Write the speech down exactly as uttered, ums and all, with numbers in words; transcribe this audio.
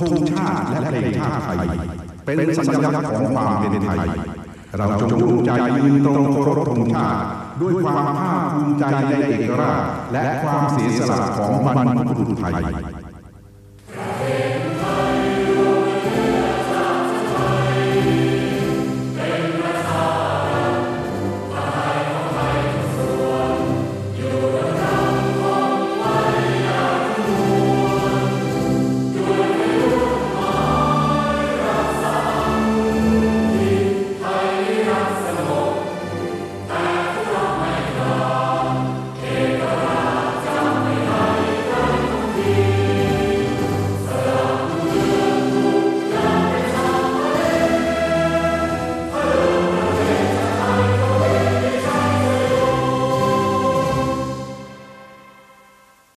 ธงชาติและเพลงชาติไทยเป็นสัญลักษณ์ของความเป็นไทยเราจงร่วมใจยืนตรงเคารพธงชาติด้วยความภาคภูมิใจในเอกราชและความเสียสละของบรรพบุรุษไทย